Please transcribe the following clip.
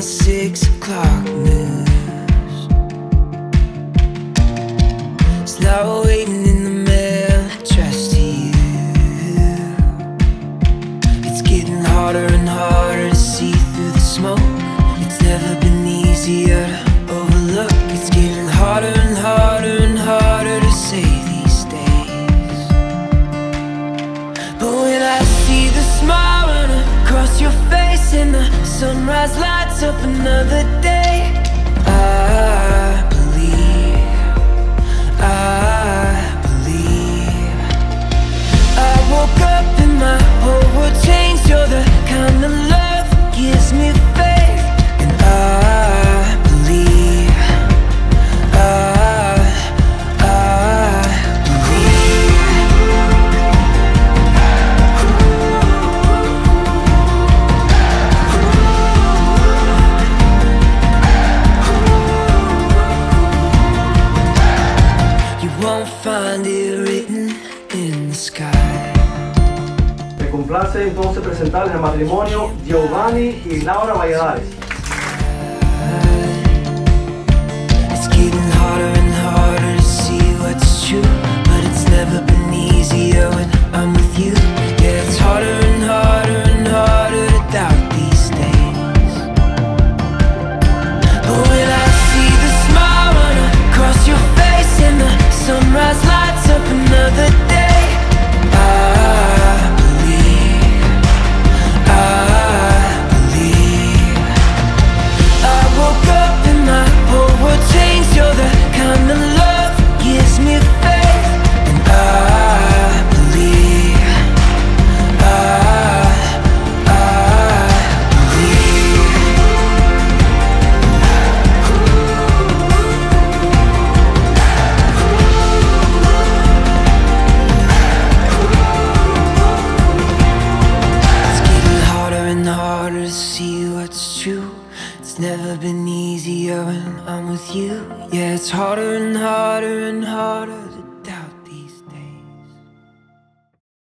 the 6 o'clock news. It's now waiting in the mail, addressed to you. It's getting harder and harder to see through the smoke. It's never been easier to overlook. It's getting harder and harder and harder to say these days. But when I see the smile run across your face and the sunrise lights up another day, I believe I woke up and my whole world changed. You're the kind of love that gives me faith. And I believe you won't find it written in the sky. Me complace entonces presentarles el matrimonio Giovanni y Laura Valladares. It's getting harder and harder to see what's true, but it's never been easier when I'm with you. Yeah, it's harder and harder and harder to doubt these days. But when I see the smile run across your face and the sunrise lights up another day, I believe I woke up and my whole world changed. You're the kind of love that gives me faith. And I believe it's getting harder and harder to see what's true. It's never been easier when I'm with you. Yeah, it's harder and harder and harder to